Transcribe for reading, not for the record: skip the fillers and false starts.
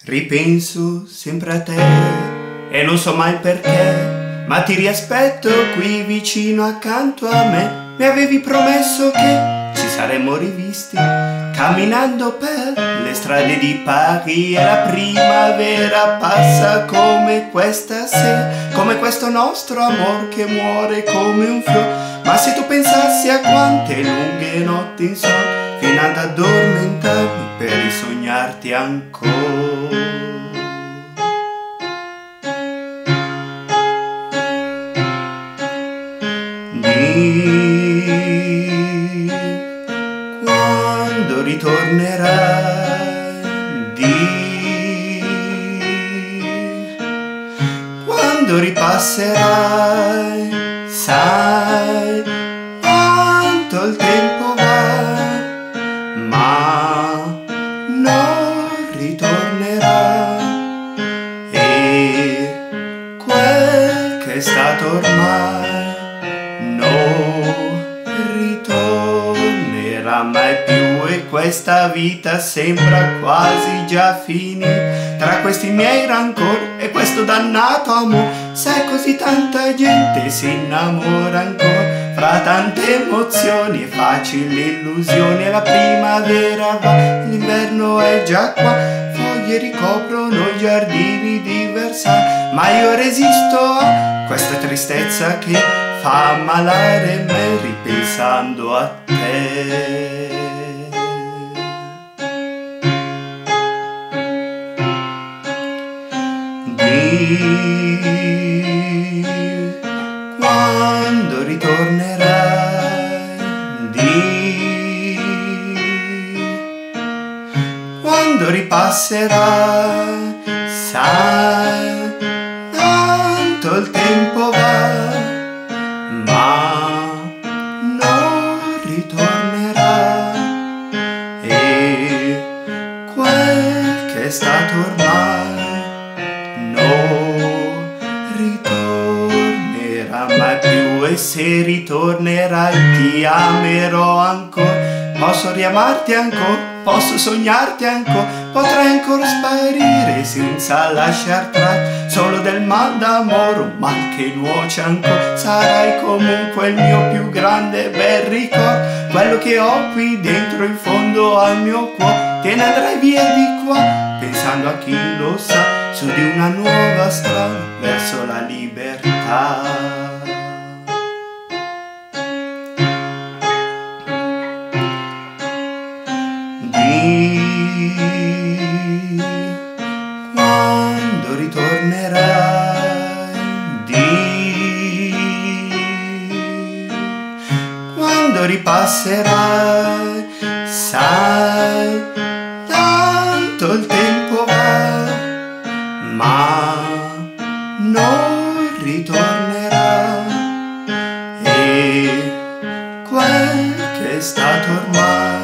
Ripenso sempre a te e non so mai perché, ma ti riaspetto qui vicino accanto a me. Mi avevi promesso che ci saremmo rivisti camminando per le strade di Paris, e la primavera passa come questa sera, come questo nostro amor che muore come un fiore. Ma se tu pensassi a quante lunghe notti insonni fino ad addormentarmi per risognarti ancora. Di quando ritornerai, di quando ripasserai, sai quanto il tempo va, ma non ritornerà, e quel che è stato ormai non ritornerà mai più, e questa vita sembra quasi già finita tra questi miei rancori e questo dannato amore. Sai, così tanta gente si innamora ancora fra tante emozioni e facili illusioni, e la primavera va, l'inverno è già qua, foglie ricoprono i giardini di Versailles, ma io resisto a questa tristezza che fa ammalare me ripensando a te. Di quando ritornerai, di quando ripasserai, sai tanto il tempo va, ma non ritornerà, e quel che è stato ormai non ritornerà mai più. E se ritornerai ti amerò ancora, posso riamarti ancora, posso sognarti ancora, potrai ancora sparire senza lasciar traccia solo del mal d'amore, un mal che nuoce ancora. Sarai comunque il mio più grande bel ricordo, quello che ho qui dentro in fondo al mio cuore. Te ne andrai via di qua pensando a chi lo sa, su di una nuova strada verso la libertà. Di quando ritornerai, di quando ripasserai, sai tanto il tempo va, ma non ritornerà, e quel che è stato ormai